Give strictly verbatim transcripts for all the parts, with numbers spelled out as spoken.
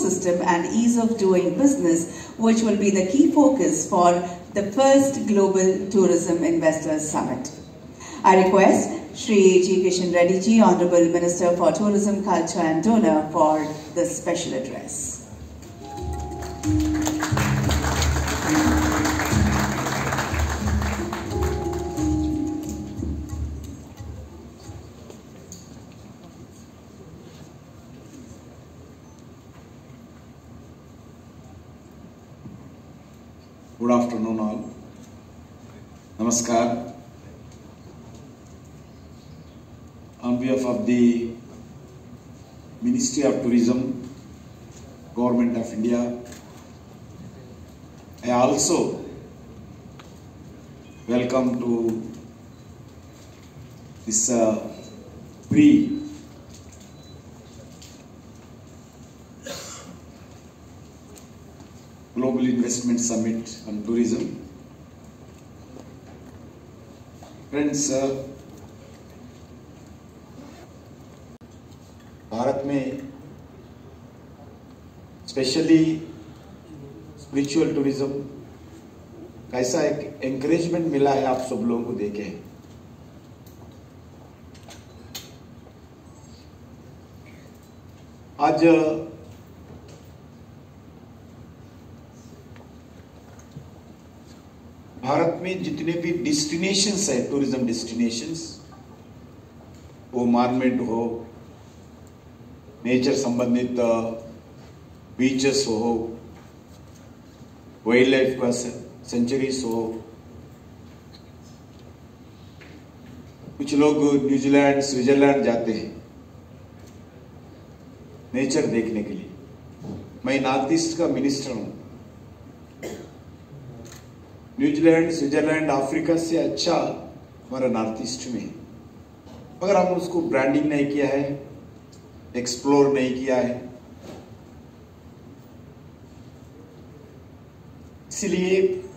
ecosystem and ease of doing business, which will be the key focus for the first Global Tourism Investors Summit. I request Shri G. Kishan Reddy Ji, Honorable Minister for Tourism, Culture and Donor, for the special address. Good afternoon all. Namaskar. On behalf of the Ministry of Tourism, Government of India, I also welcome to this uh, pre Global Investment Summit on Tourism. Friends, uh, Bharat में specially spiritual tourism कैसा एक encouragement मिला है आप सब लोगों को देखे। आज भारत में जितने भी डेस्टिनेशंस है, टूरिज्म डेस्टिनेशंस, वो मॉन्यूमेंट हो, नेचर संबंधित बीचेस हो, वाइल्ड लाइफ का सेंचुरीज हो, कुछ लोग न्यूजीलैंड, स्विट्जरलैंड जाते हैं नेचर देखने के लिए। मैं नॉर्थ ईस्ट का मिनिस्टर हूं। न्यूजीलैंड, स्विट्जरलैंड, अफ्रीका से अच्छा हमारा नॉर्थ ईस्ट में, मगर हम उसको ब्रांडिंग नहीं किया है, एक्सप्लोर नहीं किया है। इसलिए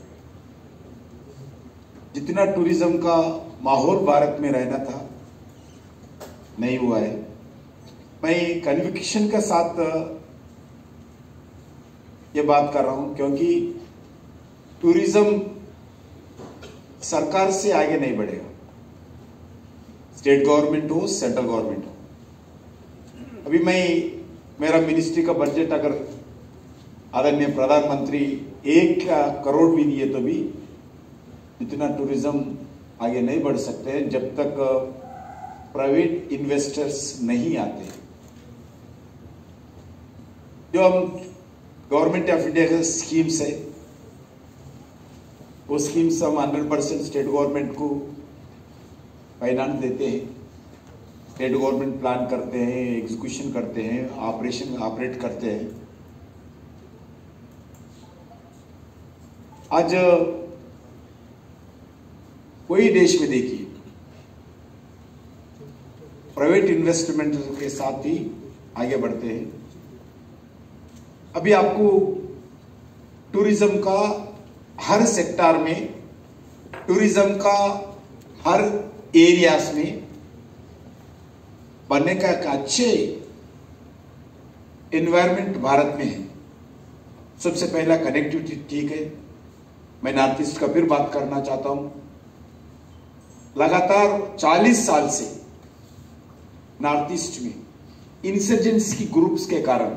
जितना टूरिज्म का माहौल भारत में रहना था नहीं हुआ है। मैं कन्विक्शन के साथ ये बात कर रहा हूं, क्योंकि टूरिज्म सरकार से आगे नहीं बढ़ेगा, स्टेट गवर्नमेंट हो, सेंट्रल गवर्नमेंट हो। अभी मैं मेरा मिनिस्ट्री का बजट अगर आदरणीय प्रधानमंत्री एक करोड़ भी दिए तो भी इतना टूरिज्म आगे नहीं बढ़ सकते हैं जब तक प्राइवेट इन्वेस्टर्स नहीं आते। जो हम गवर्नमेंट ऑफ इंडिया के स्कीम्स है, वो स्कीम्स हम हंड्रेड परसेंट स्टेट गवर्नमेंट को फाइनेंस देते हैं। स्टेट गवर्नमेंट प्लान करते हैं, एग्जीक्यूशन करते हैं, ऑपरेशन ऑपरेट करते हैं। आज कोई देश में देखिए प्राइवेट इन्वेस्टमेंट के साथ ही आगे बढ़ते हैं। अभी आपको टूरिज्म का हर सेक्टर में, टूरिज्म का हर एरियाज में बनने का एक अच्छे एनवायरनमेंट भारत में है। सबसे पहला कनेक्टिविटी ठीक है। मैं नॉर्थ ईस्ट का फिर बात करना चाहता हूं। लगातार चालीस साल से नॉर्थ ईस्ट में इंसर्जेंट्स की ग्रुप्स के कारण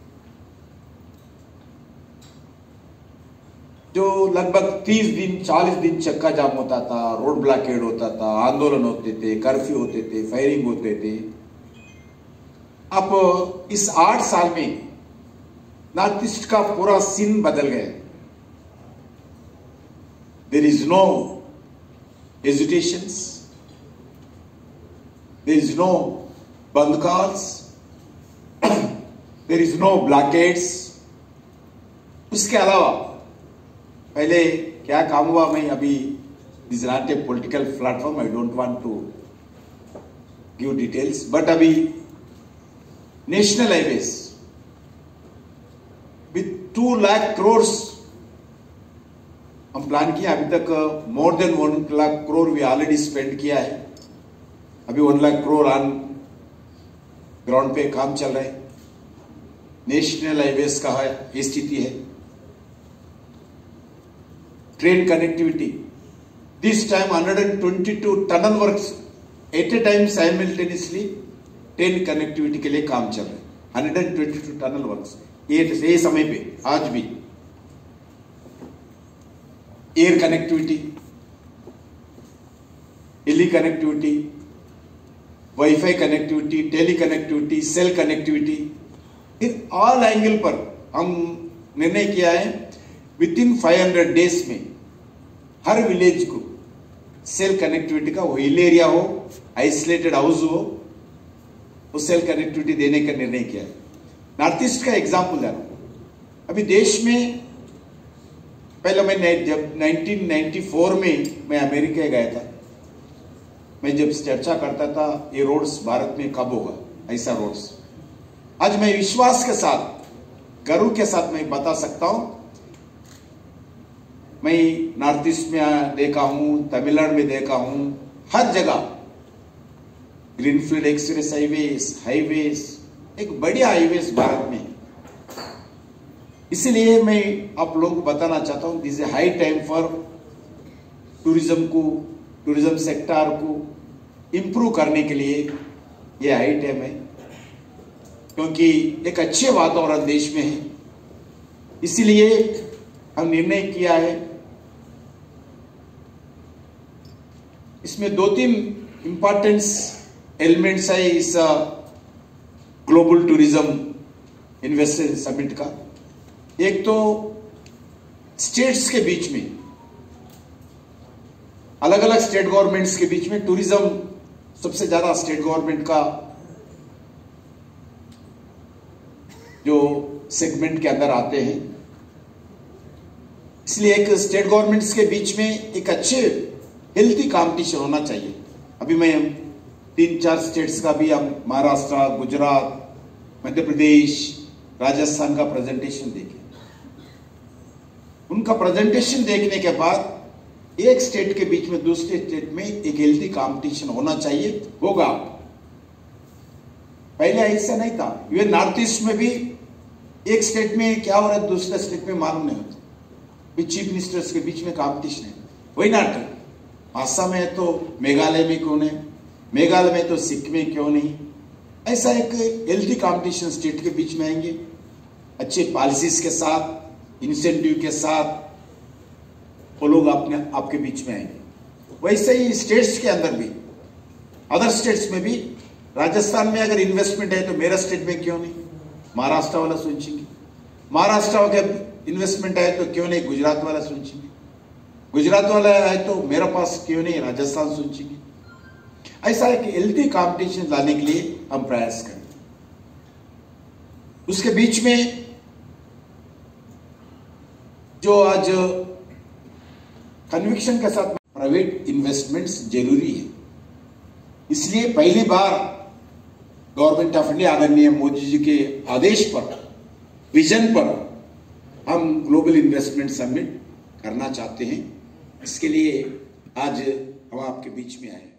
जो लगभग तीस दिन चालीस दिन चक्का जाम होता था, रोड ब्लॉकेड होता था, आंदोलन होते थे, कर्फ्यू होते थे, फायरिंग होते थे। अब इस आठ साल में नॉर्थ ईस्ट का पूरा सीन बदल गया। There is no hesitations, there is no bandh calls, there is no blockades. उसके अलावा पहले क्या काम हुआ, मैं अभी this is not a political platform, I don't want to give details, but अभी national highways with two lakh crore हम प्लान किया। अभी तक more than one lakh crore we already spend किया है। अभी one lakh crore on ground पे काम चल रहा है। नेशनल हाईवेज का है ये स्थिति है। Train connectivity, this time one hundred twenty-two tunnel works at a time simultaneously train connectivity के लिए काम चल रहा है। one hundred twenty-two tunnel works ये ये समय पे आज भी। Air connectivity, tele connectivity, wifi connectivity, tele connectivity, cell connectivity, in all angle पर हम निर्णय किया है within five hundred days में हर विलेज को सेल कनेक्टिविटी का, वो हिल एरिया हो, आइसोलेटेड हाउस हो, वो सेल कनेक्टिविटी देने का निर्णय किया है। नॉर्थ ईस्ट का एग्जाम्पल दे रहा हूं। अभी देश में पहले मैं जब नाइनटीन नाइंटी फोर में मैं अमेरिका गया था, मैं जब चर्चा करता था ये रोड्स भारत में कब होगा, ऐसा रोड्स, आज मैं विश्वास के साथ, गर्व के साथ मैं बता सकता हूं, मैं नॉर्थ ईस्ट में देखा हूं, तमिलनाडु में देखा हूं, हर जगह ग्रीनफील्ड एक्सप्रेस हाईवेज हाईवेज एक बढ़िया हाईवेज भारत में। इसलिए मैं आप लोगों को बताना चाहता हूं, this is high time for tourism को, टूरिज्म सेक्टर को इंप्रूव करने के लिए ये हाई टाइम है, क्योंकि एक अच्छे वातावरण देश में है। इसलिए हम निर्णय किया है, इसमें दो तीन इंपॉर्टेंस एलिमेंट्स है इस ग्लोबल टूरिज्म इन्वेस्टर समिट का। एक तो स्टेट्स के बीच में, अलग अलग स्टेट गवर्नमेंट्स के बीच में टूरिज्म, सबसे ज्यादा स्टेट गवर्नमेंट का जो सेगमेंट के अंदर आते हैं, इसलिए एक स्टेट गवर्नमेंट्स के बीच में एक अच्छे हेल्थी कंपटीशन होना चाहिए। अभी मैं तीन चार स्टेट्स का भी, हम महाराष्ट्र, गुजरात, मध्य प्रदेश, राजस्थान का प्रेजेंटेशन देखें। उनका प्रेजेंटेशन देखने के बाद एक स्टेट के बीच में दूसरे स्टेट में एक हेल्थी कंपटीशन होना चाहिए, होगा। पहले ऐसा नहीं था। ये नॉर्थ ईस्ट में भी एक स्टेट में क्या हो रहा है दूसरे स्टेट में मालूम नहीं होता। चीफ मिनिस्टर्स के बीच में कंपटीशन है, वही नाटक। आसाम में है तो मेघालय में क्यों नहीं, मेघालय में तो सिक्किम में क्यों नहीं। ऐसा एक हेल्थी कंपटीशन स्टेट के बीच में आएंगे, अच्छे पॉलिसीज के साथ, इंसेंटिव के साथ वो लोग अपने आपके बीच में आएंगे। वैसे ही स्टेट्स के अंदर भी, अदर स्टेट्स में भी, राजस्थान में अगर इन्वेस्टमेंट है तो मेरा स्टेट में क्यों नहीं, महाराष्ट्र वाला सोचेंगे। महाराष्ट्र का इन्वेस्टमेंट है तो क्यों नहीं गुजरात वाला सोचेंगे, गुजरात वाला है तो मेरा पास क्यों नहीं राजस्थान सोचेंगे। ऐसा एक हेल्थी कंपटीशन लाने के लिए हम प्रयास करें। उसके बीच में जो आज कन्विक्शन के साथ प्राइवेट इन्वेस्टमेंट्स जरूरी है, इसलिए पहली बार गवर्नमेंट ऑफ इंडिया आदरणीय मोदी जी के आदेश पर, विजन पर हम ग्लोबल इन्वेस्टमेंट समिट करना चाहते हैं। इसके लिए आज हम आपके बीच में आए।